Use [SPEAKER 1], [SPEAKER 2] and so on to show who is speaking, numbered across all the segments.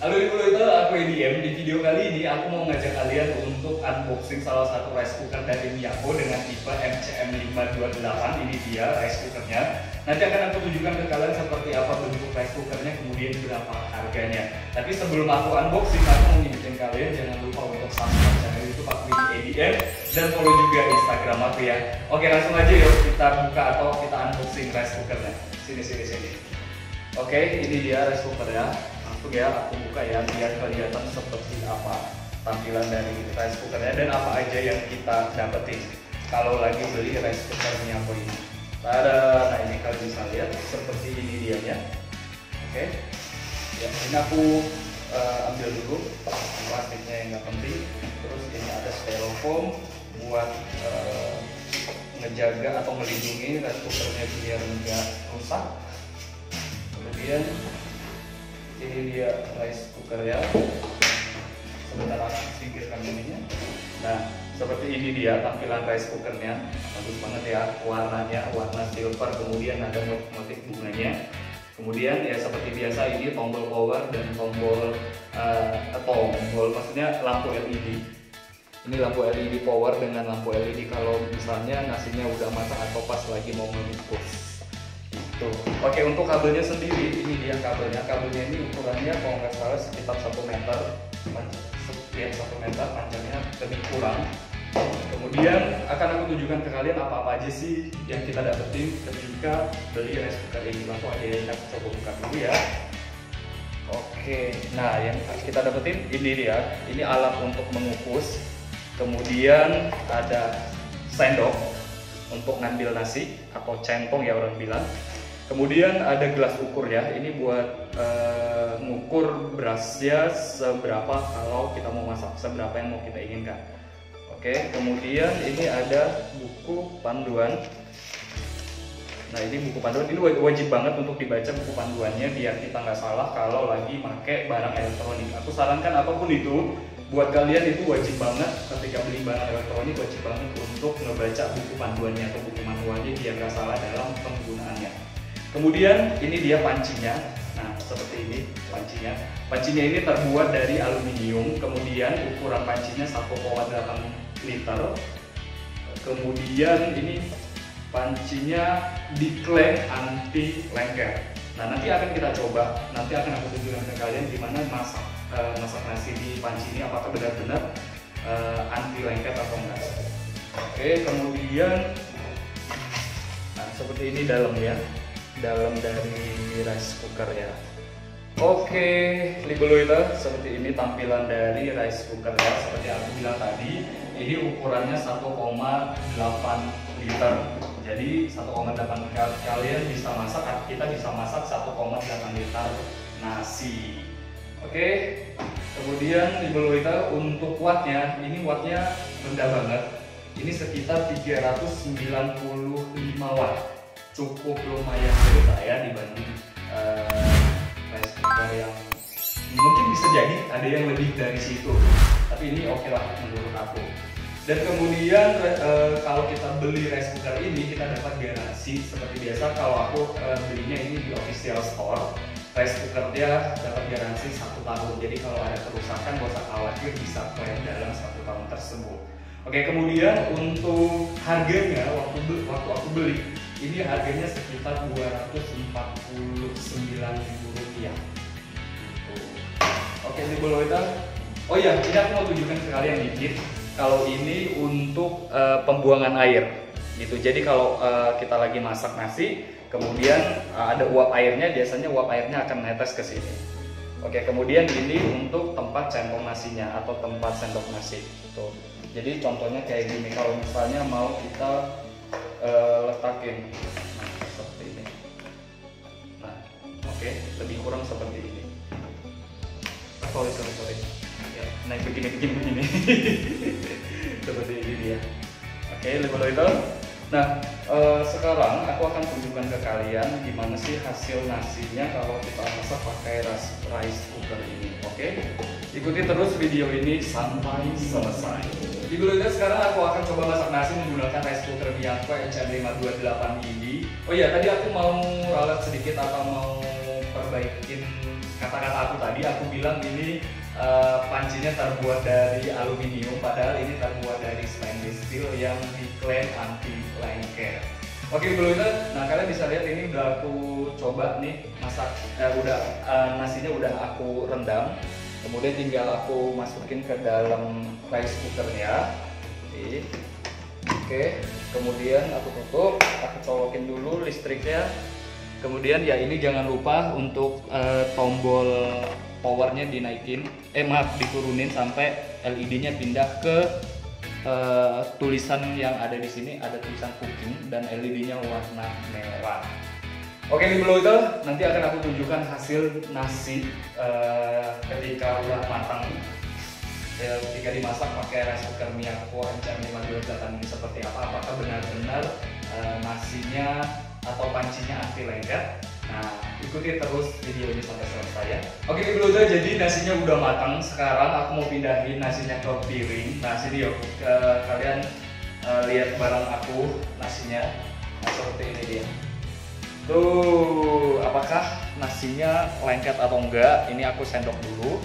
[SPEAKER 1] Halo Ibu itu aku EDM. Di video kali ini aku mau ngajak kalian untuk unboxing salah satu rice cooker dari Miyako dengan tipe MCM528. Ini dia rice cookernya. Nanti akan aku tunjukkan ke kalian seperti apa bentuk rice cookernya, kemudian berapa harganya. Tapi sebelum aku unboxing, aku mau ngingetin kalian jangan lupa untuk subscribe channel YouTube aku ini EDM dan follow juga Instagram aku ya. Oke, langsung aja yuk kita buka atau kita unboxing rice cookernya. Sini. Oke, ini dia rice cookernya. Langsung ya aku buka ya biar kelihatan seperti apa tampilan dari rice cookernya dan apa aja yang kita dapetin kalau lagi beli rice cooker Miyako ini. Tada, nah ini kalian bisa lihat seperti ini dia ya. Oke, ya ini aku ambil dulu plastiknya yang nggak penting. Terus ini ada styrofoam buat ngejaga atau melindungi rice cookernya biar nggak rusak. Kemudian ini dia rice cooker ya. Sebentar aku singkirkan ininya. Nah, seperti ini dia tampilan rice cookernya. Bagus banget ya warnanya, warna silver. Kemudian ada motif bunganya. Kemudian ya seperti biasa ini tombol power dan tombol maksudnya lampu LED. Ini lampu LED power dengan lampu LED kalau misalnya nasinya udah matang atau pas lagi mau mengukus. Tuh. Oke, untuk kabelnya sendiri, ini dia kabelnya. Kabelnya ini ukurannya kalau nggak salah sekitar 1 meter, ya 1 meter, panjangnya lebih kurang. Kemudian akan aku tunjukkan ke kalian apa-apa aja sih yang kita dapetin ketika beli rice cooker ini. Langsung aja kita coba buka dulu ya. Oke, nah yang kita dapetin ini dia. Ini alat untuk mengukus. Kemudian ada sendok untuk ngambil nasi atau centong ya orang bilang. Kemudian ada gelas ukur ya, ini buat ngukur berasnya seberapa kalau kita mau masak, seberapa yang mau kita inginkan. Oke, kemudian ini ada buku panduan. Nah ini buku panduan, ini wajib banget untuk dibaca buku panduannya biar kita nggak salah kalau lagi pakai barang elektronik. Aku sarankan apapun itu, buat kalian itu wajib banget ketika beli barang elektronik, wajib banget untuk ngebaca buku panduannya atau buku manualnya biar nggak salah dalam penggunaannya. Kemudian ini dia pancinya. Nah seperti ini pancinya. Pancinya ini terbuat dari aluminium. Kemudian ukuran pancinya 1,8 liter. Kemudian ini pancinya diklaim anti lengket. Nah nanti akan kita coba. Nanti akan aku tunjukkan ke kalian gimana masak nasi di panci ini, apakah benar-benar anti lengket atau enggak. Oke, kemudian nah seperti ini dalamnya. Dalam dari rice cooker ya. Oke, Libeloida, seperti ini tampilan dari rice cooker ya. Seperti aku bilang tadi, ini ukurannya 1,8 liter. Jadi 1,8 kalian bisa masak, kita bisa masak 1,8 liter nasi. Oke, kemudian Libeloida untuk wattnya, ini wattnya rendah banget. Ini sekitar 395 watt. Cukup lumayan besar ya dibanding rice cooker yang mungkin bisa jadi ada yang lebih dari situ, tapi ini oke lah menurut aku. Dan kemudian kalau kita beli rice cooker ini kita dapat garansi seperti biasa. Kalau aku belinya ini di official store, rice cooker dia dapat garansi 1 tahun. Jadi kalau ada kerusakan gak usah khawatir, bisa klaim dalam 1 tahun tersebut. Oke, kemudian untuk harganya waktu aku beli ini harganya sekitar Rp249.000 gitu. Oke, Libeloida. Oh iya, ini aku mau tunjukkan ke kalian dikit. Kalau ini untuk pembuangan air gitu. Jadi kalau kita lagi masak nasi, kemudian ada uap airnya, biasanya uap airnya akan netes ke sini. Oke, kemudian ini untuk tempat centong nasinya atau tempat sendok nasi. Tuh. Jadi contohnya kayak gini. Kalau misalnya mau kita letakin seperti ini. Nah, oke, lebih kurang seperti ini. Sorry. Ya, naik begini. Seperti ini dia. Oke, Libeloida. Nah, sekarang aku akan tunjukkan ke kalian gimana sih hasil nasinya kalau kita masak pakai rice cooker ini. Oke, ikuti terus video ini sampai selesai. Libeloida, sekarang aku akan coba masak nasi menggunakan rice cooker Miyako MCM528 ini. Oh iya, tadi aku mau ralat sedikit atau mau ngebaikin kata-kata aku tadi. Aku bilang ini pancinya terbuat dari aluminium, padahal ini terbuat dari stainless steel yang diklaim anti lengket. Oke bro, nah kalian bisa lihat ini udah aku coba nih masak, nasinya udah aku rendam, kemudian tinggal aku masukin ke dalam rice cookernya. Oke, kemudian aku tutup, aku colokin dulu listriknya. Kemudian ya ini jangan lupa untuk tombol powernya dinaikin, diturunin sampai LED-nya pindah ke tulisan yang ada di sini, ada tulisan cooking dan LED-nya warna merah. Oke nih bro, itu nanti akan aku tunjukkan hasil nasi ketika udah matang. Ketika dimasak pakai rice cooker Miyako MCM52 ini seperti apa? Apakah benar-benar nasinya atau pancinya anti lengket? Nah, ikuti terus video ini sampai selesai ya. Oke bro, jadi nasinya udah matang. Sekarang aku mau pindahin nasinya ke piring. Nah sini yuk, kalian lihat bareng aku nasinya. Nah seperti ini dia. Tuh, apakah nasinya lengket atau enggak? Ini aku sendok dulu.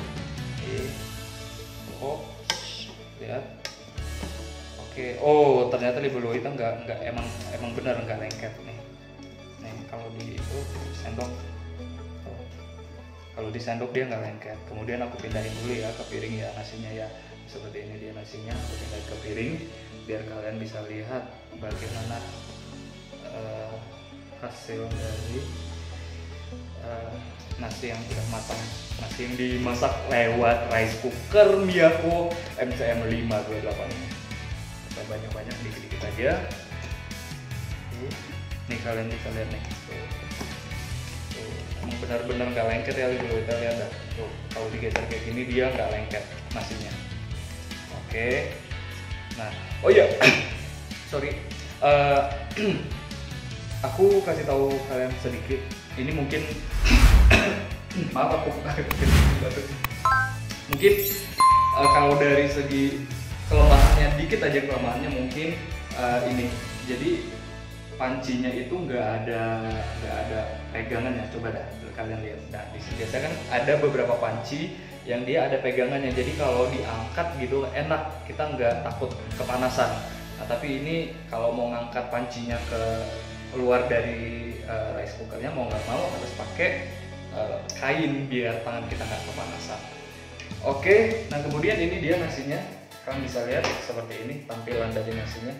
[SPEAKER 1] Oh, lihat. Oke, oh ternyata di bulu itu enggak emang benar enggak lengket nih. Nih kalau di itu sendok, kalau di sendok dia enggak lengket. Kemudian aku pindahin dulu ya ke piring ya nasinya ya. Seperti ini dia nasinya, aku pindahin ke piring biar kalian bisa lihat bagaimana hasil dari nasi yang sudah matang, nasi yang dimasak lewat rice cooker Miyako MCM528 ini. Kita banyak-banyak dikit-dikit aja. Nih kalian bisa lihat nih. Tuh, emang benar-benar nggak lengket ya, kita lihat dah. Tuh, kalau digeser kayak gini dia nggak lengket nasinya. Oke. Nah, oh iya, sorry. Aku kasih tahu kalian sedikit. Ini mungkin maaf aku mungkin kalau dari segi kelemahannya dikit aja, kelemahannya mungkin ini. Jadi pancinya itu nggak ada pegangannya. Coba dah kalian lihat. Nah di sini biasanya kan ada beberapa panci yang dia ada pegangannya. Jadi kalau diangkat gitu enak, kita nggak takut kepanasan. Nah tapi ini kalau mau ngangkat pancinya keluar dari rice cookernya, mau nggak mau harus pakai kain biar tangan kita nggak kepanasan. Oke, nah kemudian ini dia nasinya. Kalian bisa lihat seperti ini tampilan dari nasinya,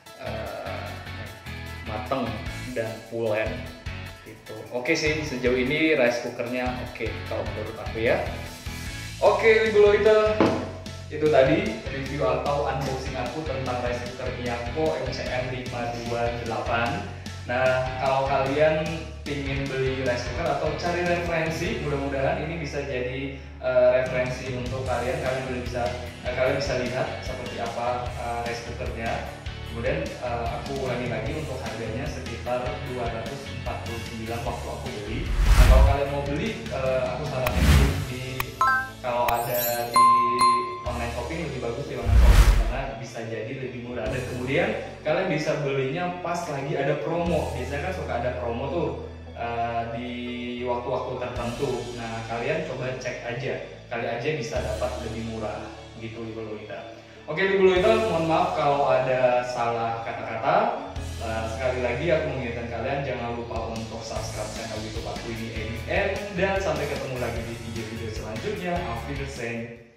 [SPEAKER 1] mateng dan pulen gitu. Oke sih, sejauh ini rice cookernya oke kalau menurut aku ya. Oke Ibu Loita, itu tadi review atau unboxing aku tentang rice cooker Miyako MCM528. Nah, kalau kalian ingin beli rice cooker atau cari referensi, mudah-mudahan ini bisa jadi referensi untuk kalian. Kalian bisa lihat seperti apa rice cookernya. Kemudian aku ulangi lagi untuk harganya sekitar 249 waktu aku beli. Nah, kalau kalian mau beli, aku saranin kalau ada di online shopping lebih bagus di online shopping karena bisa jadi lebih murah. Dan kemudian kalian bisa belinya pas lagi ada promo. Biasanya kan suka ada promo tuh di waktu-waktu tertentu. Nah kalian coba cek aja, kali aja bisa dapat lebih murah gitu Ibu Loita. Oke Ibu Loita, mohon maaf kalau ada salah kata-kata. Sekali lagi aku mengingatkan kalian jangan lupa untuk subscribe channel YouTube aku ini, dan sampai ketemu lagi di video-video selanjutnya. Auf Wiedersehen.